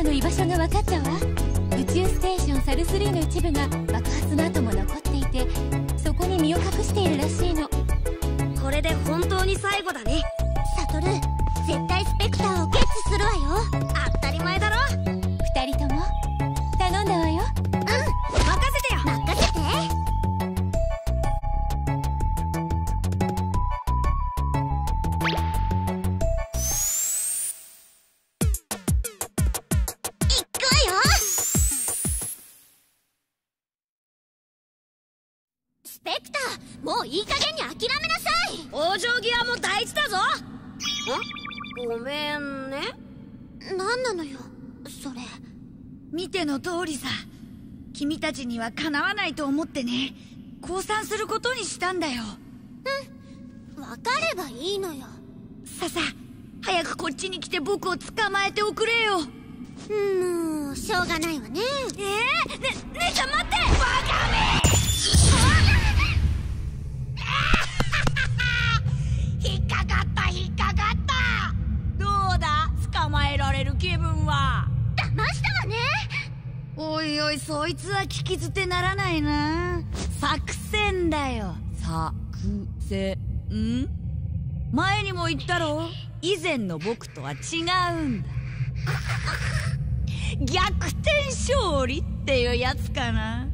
の居場所が分かったわ。宇宙ステーションサル3の一部が爆発の後も残っていて、そこに身を隠しているらしいの。 これで本当に最後だね。 サトル、絶対スペクターをゲッツするわよ。 当たり前だろ。 二人とも頼んだわよ。 任せてよ。 任せて。スペクター、もういい加減に諦めなさい。 往生際も大事だぞ。ごめんね。 何なのよそれ。 見ての通りさ、君たちにはかなわないと思ってね、降参することにしたんだよ。 分かればいいのよ。 ささ、早くこっちに来て僕を捕まえておくれよ。 もうしょうがないわね。 姉ちゃん待って。バカめ。引っかかった引っかかった。どうだ、捕まえられる気分は。 騙したわね。 おいおい、そいつは聞き捨てならないな。作戦だよ、作戦。前にも言ったろ、以前の僕とは違うんだ。逆転勝利っていうやつかな。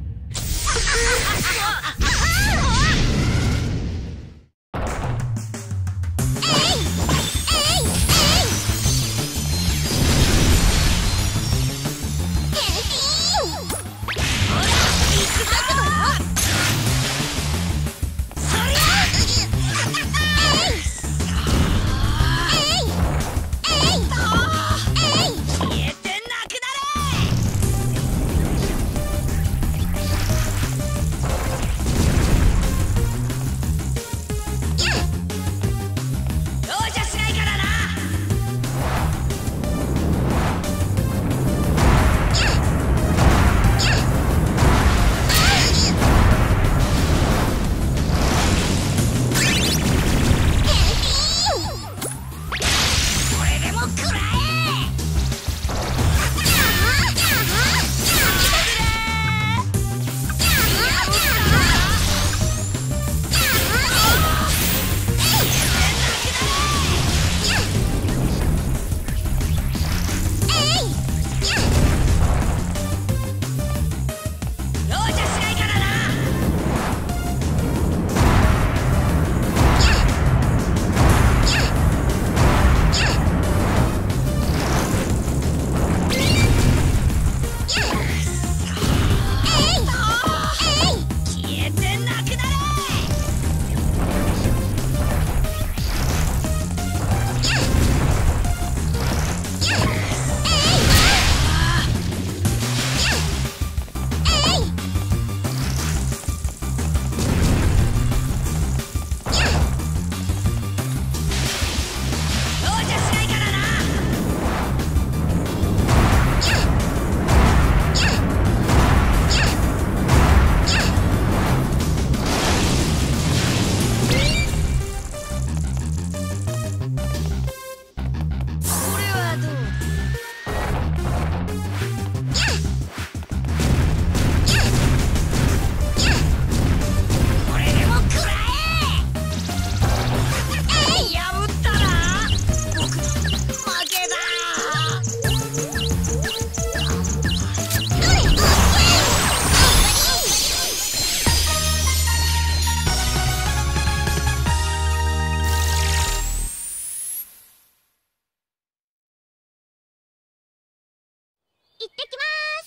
行ってき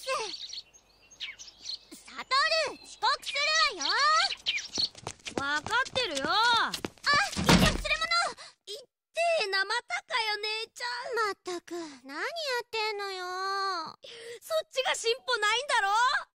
ます。サトル、遅刻するわよ。 わかってるよ。 一応連れ物。 いってえな、またかよ姉ちゃん。 まったく何やってんのよ。 そっちが進歩ないんだろ。